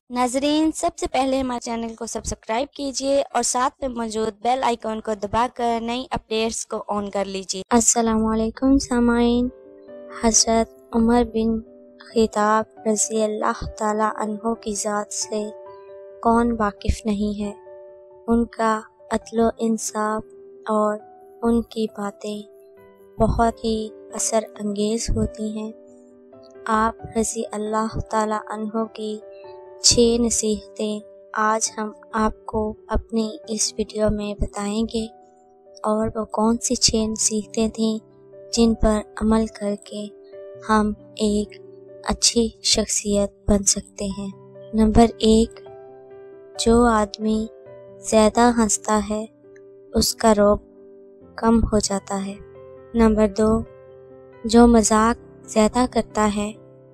नाजरीन, सबसे पहले हमारे चैनल को सब्सक्राइब कीजिए और साथ में मौजूद बेल आइकॉन को दबाकर नई अपडेट्स को ऑन कर लीजिए। अस्सलामुअलैकुम सामाईन। हज़रत उमर बिन खिताब रज़ी अल्लाह ताला अन्हो की ज़ात से कौन वाकिफ़ नहीं है। उनका अदलो इंसाफ और उनकी बातें बहुत ही असर अंगेज़ होती हैं। आप रज़ी अल्लाह ताला अन्हो की 6 नसीहतें आज हम आपको अपनी इस वीडियो में बताएंगे, और वो कौन सी 6 नसीहतें थीं जिन पर अमल करके हम एक अच्छी शख्सियत बन सकते हैं। नंबर 1, जो आदमी ज़्यादा हंसता है उसका रोब कम हो जाता है। नंबर 2, जो मजाक ज़्यादा करता है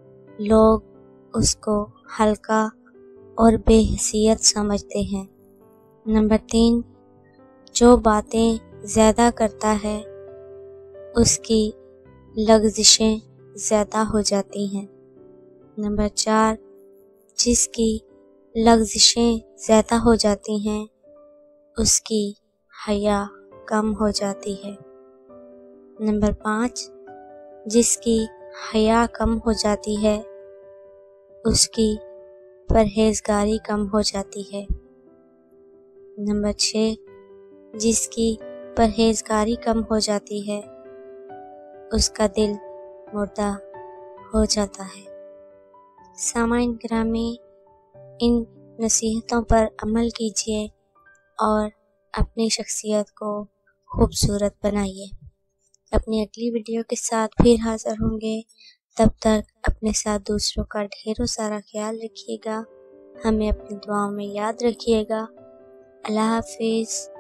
लोग उसको हल्का और बेहैसियत समझते हैं। नंबर 3, जो बातें ज़्यादा करता है उसकी लग़ज़िशें ज़्यादा हो जाती हैं। नंबर 4, जिसकी लग़ज़िशें ज़्यादा हो जाती हैं उसकी हया कम हो जाती है। नंबर 5, जिसकी हया कम हो जाती है उसकी परहेज़गारी कम हो जाती है। नंबर 6, जिसकी परहेज़गारी कम हो जाती है उसका दिल मुर्दा हो जाता है। सामाईन गिरामी, इन नसीहतों पर अमल कीजिए और अपनी शख्सियत को खूबसूरत बनाइए। अपनी अगली वीडियो के साथ फिर हाज़िर होंगे। तब तक अपने साथ दूसरों का ढेरों सारा ख्याल रखिएगा। हमें अपनी दुआओं में याद रखिएगा। अल्लाह हाफ़िज़।